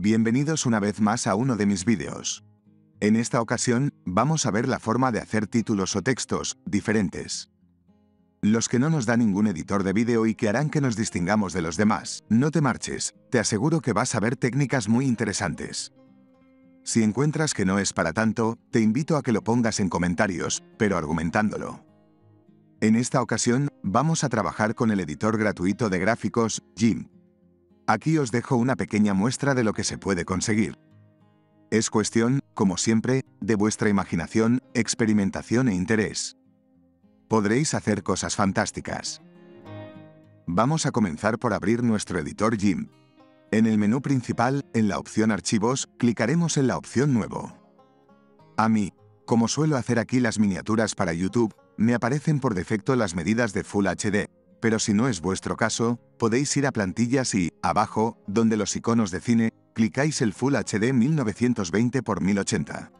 Bienvenidos una vez más a uno de mis vídeos. En esta ocasión, vamos a ver la forma de hacer títulos o textos diferentes. Los que no nos da ningún editor de vídeo y que harán que nos distingamos de los demás. No te marches, te aseguro que vas a ver técnicas muy interesantes. Si encuentras que no es para tanto, te invito a que lo pongas en comentarios, pero argumentándolo. En esta ocasión, vamos a trabajar con el editor gratuito de gráficos, GIMP. Aquí os dejo una pequeña muestra de lo que se puede conseguir. Es cuestión, como siempre, de vuestra imaginación, experimentación e interés. Podréis hacer cosas fantásticas. Vamos a comenzar por abrir nuestro editor GIMP. En el menú principal, en la opción Archivos, clicaremos en la opción Nuevo. A mí, como suelo hacer aquí las miniaturas para YouTube, me aparecen por defecto las medidas de Full HD. Pero si no es vuestro caso, podéis ir a plantillas y, abajo, donde los iconos de cine, clicáis el Full HD 1920 x 1080.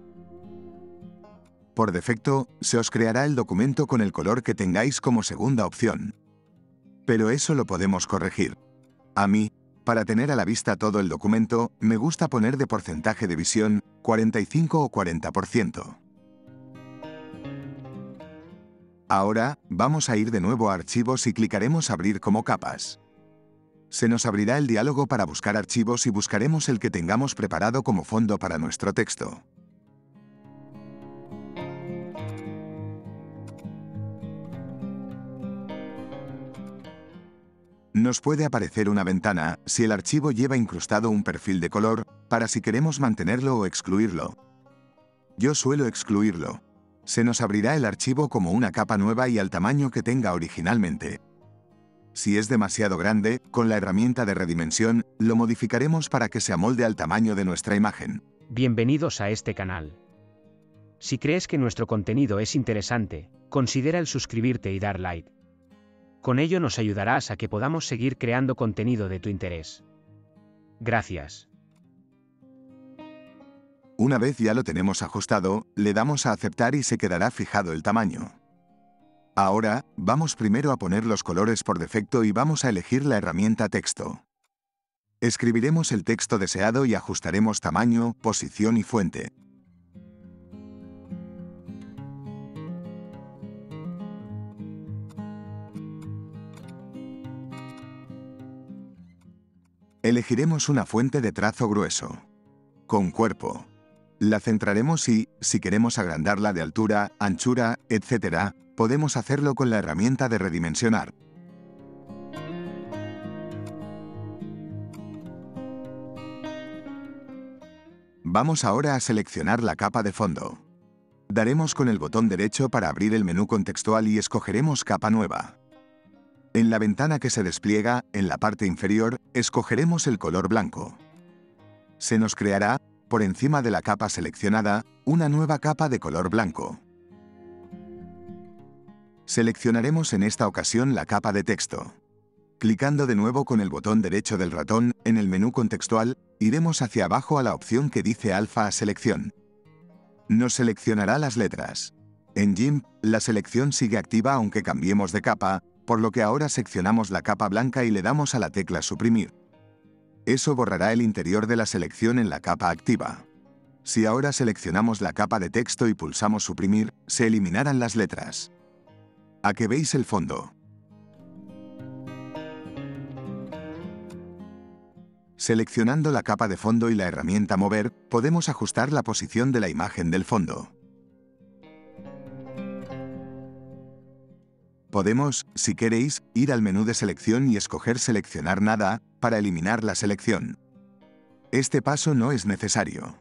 Por defecto, se os creará el documento con el color que tengáis como segunda opción. Pero eso lo podemos corregir. A mí, para tener a la vista todo el documento, me gusta poner de porcentaje de visión 45 o 40%. Ahora, vamos a ir de nuevo a Archivos y clicaremos Abrir como capas. Se nos abrirá el diálogo para buscar archivos y buscaremos el que tengamos preparado como fondo para nuestro texto. Nos puede aparecer una ventana si el archivo lleva incrustado un perfil de color, para si queremos mantenerlo o excluirlo. Yo suelo excluirlo. Se nos abrirá el archivo como una capa nueva y al tamaño que tenga originalmente. Si es demasiado grande, con la herramienta de redimensión, lo modificaremos para que se amolde al tamaño de nuestra imagen. Bienvenidos a este canal. Si crees que nuestro contenido es interesante, considera el suscribirte y dar like. Con ello nos ayudarás a que podamos seguir creando contenido de tu interés. Gracias. Una vez ya lo tenemos ajustado, le damos a aceptar y se quedará fijado el tamaño. Ahora, vamos primero a poner los colores por defecto y vamos a elegir la herramienta texto. Escribiremos el texto deseado y ajustaremos tamaño, posición y fuente. Elegiremos una fuente de trazo grueso, con cuerpo. La centraremos y, si queremos agrandarla de altura, anchura, etc., podemos hacerlo con la herramienta de redimensionar. Vamos ahora a seleccionar la capa de fondo. Daremos con el botón derecho para abrir el menú contextual y escogeremos capa nueva. En la ventana que se despliega, en la parte inferior, escogeremos el color blanco. Se nos creará, por encima de la capa seleccionada, una nueva capa de color blanco. Seleccionaremos en esta ocasión la capa de texto. Clicando de nuevo con el botón derecho del ratón, en el menú contextual, iremos hacia abajo a la opción que dice Alfa a selección. Nos seleccionará las letras. En GIMP, la selección sigue activa aunque cambiemos de capa, por lo que ahora seccionamos la capa blanca y le damos a la tecla Suprimir. Eso borrará el interior de la selección en la capa activa. Si ahora seleccionamos la capa de texto y pulsamos Suprimir, se eliminarán las letras. ¿A que veis el fondo? Seleccionando la capa de fondo y la herramienta Mover, podemos ajustar la posición de la imagen del fondo. Podemos, si queréis, ir al menú de selección y escoger Seleccionar nada, para eliminar la selección. Este paso no es necesario.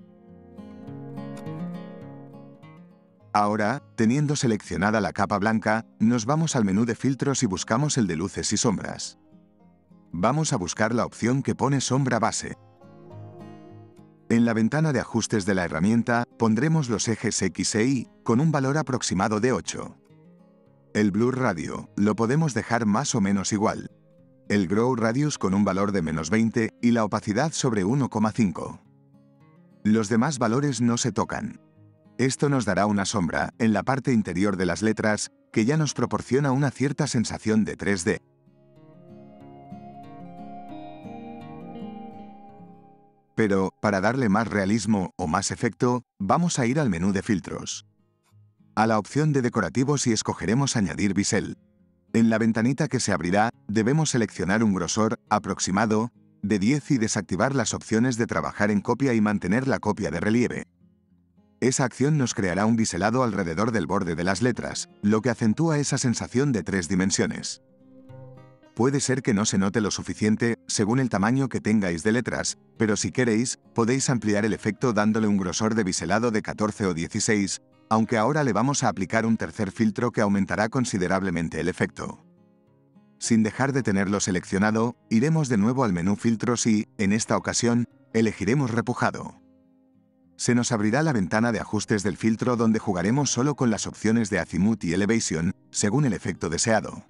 Ahora, teniendo seleccionada la capa blanca, nos vamos al menú de filtros y buscamos el de luces y sombras. Vamos a buscar la opción que pone sombra base. En la ventana de ajustes de la herramienta, pondremos los ejes X e Y, con un valor aproximado de 8. El Blur Radio, lo podemos dejar más o menos igual. El Grow Radius con un valor de -20 y la opacidad sobre 1,5. Los demás valores no se tocan. Esto nos dará una sombra, en la parte interior de las letras, que ya nos proporciona una cierta sensación de 3D. Pero, para darle más realismo o más efecto, vamos a ir al menú de filtros. A la opción de decorativos y escogeremos añadir bisel. En la ventanita que se abrirá, debemos seleccionar un grosor aproximado de 10 y desactivar las opciones de trabajar en copia y mantener la copia de relieve. Esa acción nos creará un biselado alrededor del borde de las letras, lo que acentúa esa sensación de 3 dimensiones. Puede ser que no se note lo suficiente según el tamaño que tengáis de letras, pero si queréis, podéis ampliar el efecto dándole un grosor de biselado de 14 o 16, aunque ahora le vamos a aplicar un tercer filtro que aumentará considerablemente el efecto. Sin dejar de tenerlo seleccionado, iremos de nuevo al menú Filtros y, en esta ocasión, elegiremos Repujado. Se nos abrirá la ventana de ajustes del filtro donde jugaremos solo con las opciones de Azimuth y Elevation, según el efecto deseado.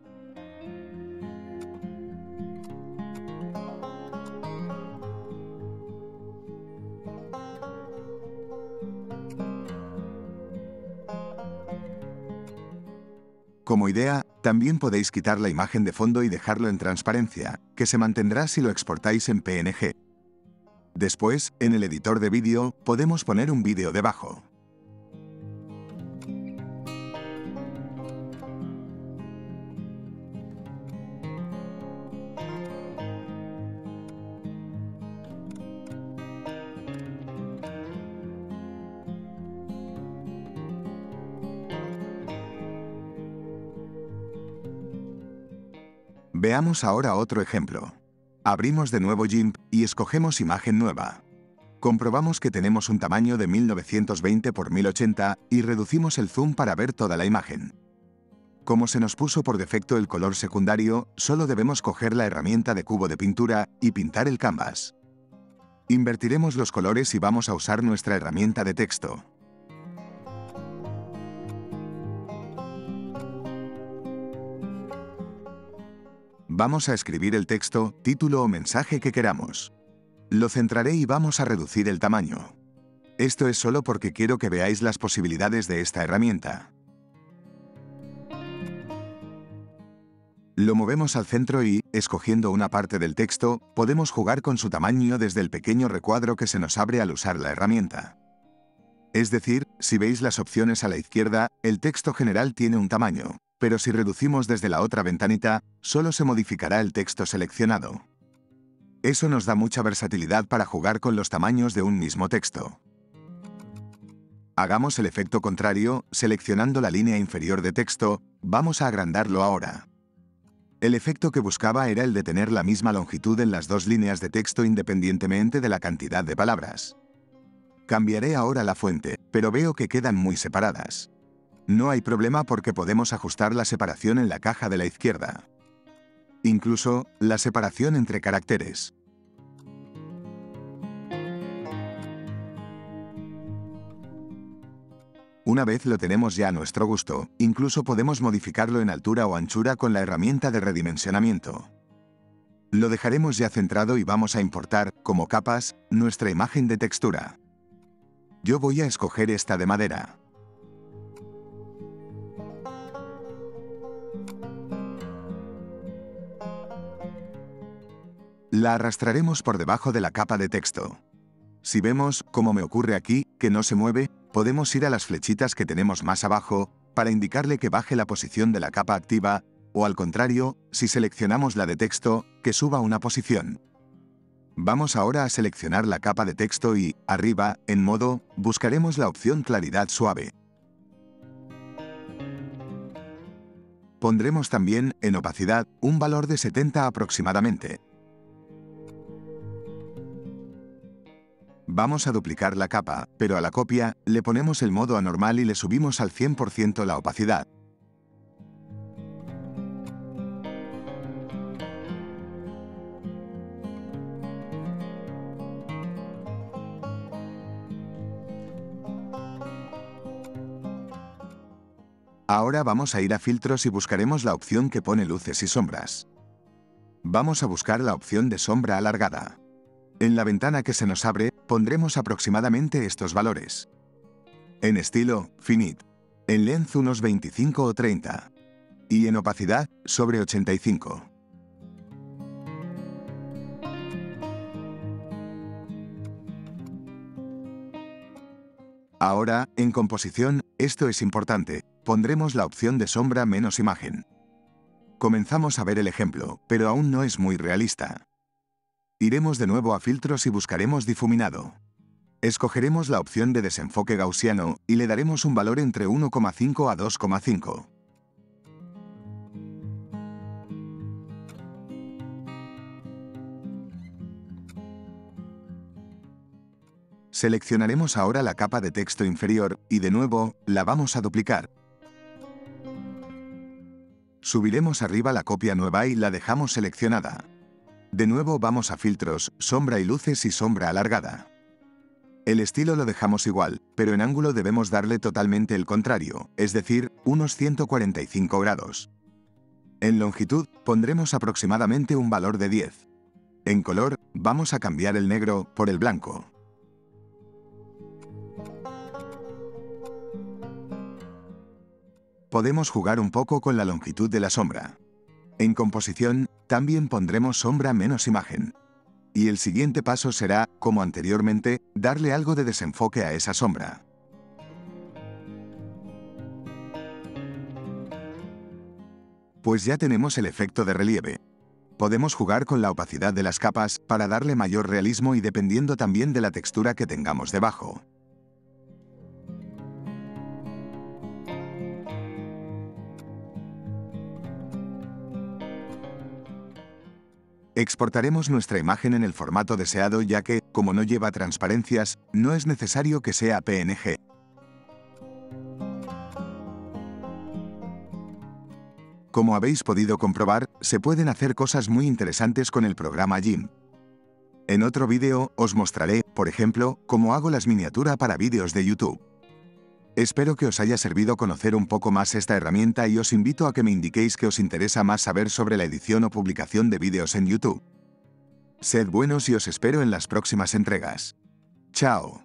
Como idea, también podéis quitar la imagen de fondo y dejarlo en transparencia, que se mantendrá si lo exportáis en PNG. Después, en el editor de vídeo, podemos poner un vídeo debajo. Veamos ahora otro ejemplo. Abrimos de nuevo GIMP y escogemos imagen nueva. Comprobamos que tenemos un tamaño de 1920 x 1080 y reducimos el zoom para ver toda la imagen. Como se nos puso por defecto el color secundario, solo debemos coger la herramienta de cubo de pintura y pintar el canvas. Invertiremos los colores y vamos a usar nuestra herramienta de texto. Vamos a escribir el texto, título o mensaje que queramos. Lo centraré y vamos a reducir el tamaño. Esto es solo porque quiero que veáis las posibilidades de esta herramienta. Lo movemos al centro y, escogiendo una parte del texto, podemos jugar con su tamaño desde el pequeño recuadro que se nos abre al usar la herramienta. Es decir, si veis las opciones a la izquierda, el texto general tiene un tamaño, pero si reducimos desde la otra ventanita, solo se modificará el texto seleccionado. Eso nos da mucha versatilidad para jugar con los tamaños de un mismo texto. Hagamos el efecto contrario, seleccionando la línea inferior de texto, vamos a agrandarlo ahora. El efecto que buscaba era el de tener la misma longitud en las dos líneas de texto independientemente de la cantidad de palabras. Cambiaré ahora la fuente, pero veo que quedan muy separadas. No hay problema porque podemos ajustar la separación en la caja de la izquierda. Incluso, la separación entre caracteres. Una vez lo tenemos ya a nuestro gusto, incluso podemos modificarlo en altura o anchura con la herramienta de redimensionamiento. Lo dejaremos ya centrado y vamos a importar, como capas, nuestra imagen de textura. Yo voy a escoger esta de madera. La arrastraremos por debajo de la capa de texto. Si vemos, como me ocurre aquí, que no se mueve, podemos ir a las flechitas que tenemos más abajo para indicarle que baje la posición de la capa activa, o al contrario, si seleccionamos la de texto, que suba una posición. Vamos ahora a seleccionar la capa de texto y, arriba, en modo, buscaremos la opción Claridad Suave. Pondremos también, en opacidad, un valor de 70 aproximadamente. Vamos a duplicar la capa, pero a la copia, le ponemos el modo anormal y le subimos al 100% la opacidad. Ahora vamos a ir a filtros y buscaremos la opción que pone luces y sombras. Vamos a buscar la opción de sombra alargada. En la ventana que se nos abre, pondremos aproximadamente estos valores. En estilo, finite. En length unos 25 o 30. Y en opacidad, sobre 85. Ahora, en composición, esto es importante, pondremos la opción de sombra menos imagen. Comenzamos a ver el ejemplo, pero aún no es muy realista. Iremos de nuevo a filtros y buscaremos difuminado. Escogeremos la opción de desenfoque gaussiano y le daremos un valor entre 1,5 a 2,5. Seleccionaremos ahora la capa de texto inferior y de nuevo, la vamos a duplicar. Subiremos arriba la copia nueva y la dejamos seleccionada. De nuevo vamos a filtros, sombra y luces y sombra alargada. El estilo lo dejamos igual, pero en ángulo debemos darle totalmente el contrario, es decir, unos 145 grados. En longitud, pondremos aproximadamente un valor de 10. En color, vamos a cambiar el negro por el blanco. Podemos jugar un poco con la longitud de la sombra. En composición, también pondremos sombra menos imagen. Y el siguiente paso será, como anteriormente, darle algo de desenfoque a esa sombra. Pues ya tenemos el efecto de relieve. Podemos jugar con la opacidad de las capas para darle mayor realismo y dependiendo también de la textura que tengamos debajo. Exportaremos nuestra imagen en el formato deseado ya que, como no lleva transparencias, no es necesario que sea PNG. Como habéis podido comprobar, se pueden hacer cosas muy interesantes con el programa GIMP. En otro vídeo os mostraré, por ejemplo, cómo hago las miniaturas para vídeos de YouTube. Espero que os haya servido conocer un poco más esta herramienta y os invito a que me indiquéis que os interesa más saber sobre la edición o publicación de vídeos en YouTube. Sed buenos y os espero en las próximas entregas. ¡Chao!